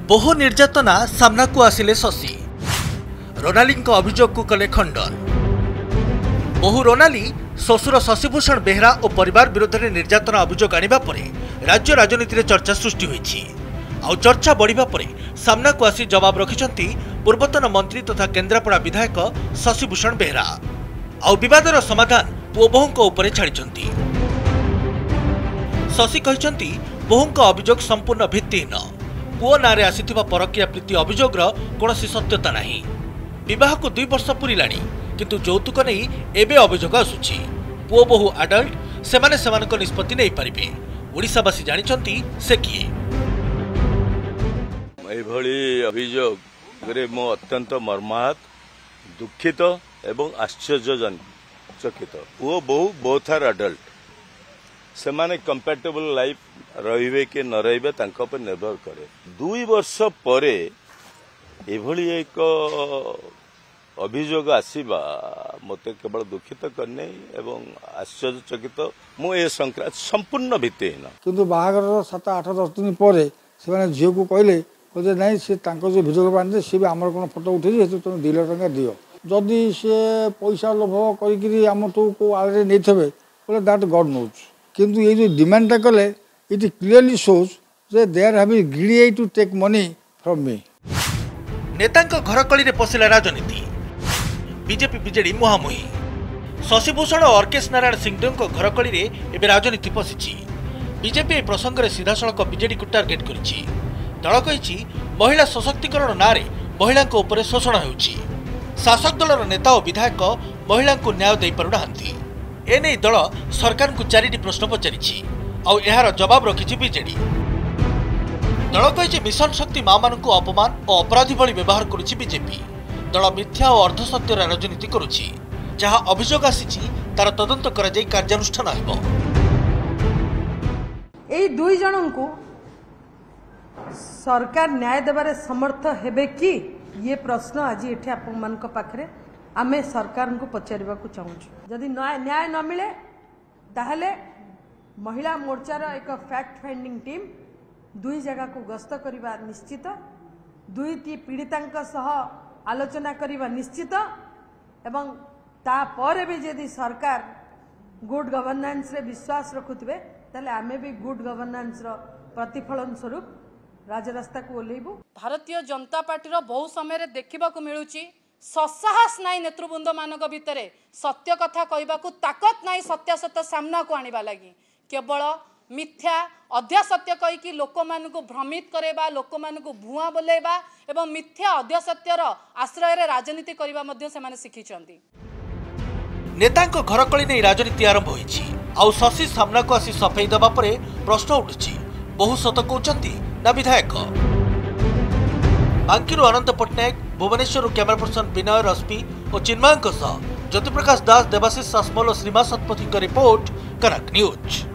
बहु निर्यातना सामना को आसिले शशि रोनाली अभियोग को कले खंडन। बहु रोनाली शशुर शशिभूषण बेहरा और परिवार विरोध में निर्यातना अभियोग आनिबा परे राज्य राजनीति में चर्चा सृष्टि होईछि। आउ चर्चा बढ़िबा परे सामना को आसी जवाब रखिछंती पूर्वतन मंत्री तथा केन्द्रापड़ा विधायक शशिभूषण बेहरा। आउ विवादर समाधान पुओ बोहूं उपरे छाड़िछंती। शशि कहिछंती बोहूं अभियोग संपूर्ण भित्तिहीन। पुओ नारे आसीथिबा परकीया प्रीति अभियोगर कोनोसी सत्यता नाही। विवाह को 2 वर्ष पूरिलाणी किंतु यौतुक नहीं एबे अभियोग आसुछि। पुओ बहु आडल्ट सेमाने सेमानक निष्पत्ति नहीं पारिबे। ओडिशावासी जानिछंती से किए। एभली अभियोग रे मो अत्यंत मर्माहत दुखित एवं आश्चर्यचकित। पुओ बहु बोथ आर आडल्ट सेमाने कंपैटिबल लाइफ रहिबे कि न रहिबे तांको पर निर्भर करे। 2 वर्ष परे एभली एक अभियोग आसीबा मते केवल दुखित करने एवं आश्चर्यचकित मु ए संक्रांत संपूर्ण भित्तिहीन। किंतु बाहागर 7-8-10 दिन पर से झील को कहले नहीं सी जो भिडियो बांधे सी भी आम कौन फटो उठे तुम 2 लाख टका दियो जदि सी पैसा लोभ करम को आगे नहीं थे बोले दैट गॉड नोज। किंतु ये जो डिमांडटा कले इट क्लियरली शोज जे they are having greedy to take money from me. नेतांक घरकली रे पसिला राजनीति बीजेपी बीजेडी मुहामुही। शशिभूषण और अर्केश नारायण सिंहदेव को घरकली रे एबे राजनीति पसिछि। बीजेपी प्रसंग में सीधासलख बीजेडी को टार्गेट करिछि। दल कहिछि महिला सशक्तिकरण नारे महिला उपरे शोषण होउछि। शासक दलर नेता और विधायक महिला को न्याय दे पारु नाहंती। एने दल सरकार को 4टी प्रश्न पचारिछि और यार जवाब रखिछि बीजेडी। दल कहिछि मिशन शक्ति मां मानकु अपमान और अपराधी भली व्यवहार करुछि बीजेपी। दल मिथ्या और अर्धसत्य राजनीति करुछि। जहां अभियोग आसीछि तार तदंत करा जाय कार्यानुष्ठान हेबो। एई 2 जनंकु सरकार न्याय देबारे समर्थ हेबे कि ये प्रश्न आज एठी आपन मानक पाखरे आमे सरकार को पचारिबा को चाहूछु। जदि न्याय न मिले ताहले महिला मोर्चार एक फैक्ट फाइंडिंग टीम 2 जगह को गस्त करिबा निश्चित। 2टी पीड़ितांक सह आलोचना करिबा निश्चित एवं ता पर भी यदि सरकार गुड गवर्नेंस रे विश्वास रखुथिबे ताले आमे भी गुड गवर्नेंस रो प्रतिफलन स्वरूप राजरास्ता को ओलेबु। भारतीय जनता पार्टी बहु समय देखा मिलूची ससाहस नाई नेतृवृंद मानक भितरे सत्य कथा कहबाकू ताकत नाई सत्यासत्य सामना को आनिबा लगी केवल मिथ्या अध्यासत्य कहीकि लोक मानकू भ्रमित करेबा लोक मानकू भुआ बोलेबा एवं मिथ्या अध्यासत्यर आश्रय रे राजनीति करबा मध्ये सेमाने शिखिछंती। नेतांक घरकली नै राजनीति आरंभ होईछि। आउ शशि सामना को आसी सफाई दबा परे प्रश्न उठुछि बहु सत कहउचंती ना विधायक। बांकीरू अनंत पट्टनायक भुवनेश्वर कैमरा पर्सन विनय रश्मि और चिन्मय ज्योतिप्रकाश दास देवाशीष सासमल और श्रीमा सतपथी रिपोर्ट कनक न्यूज।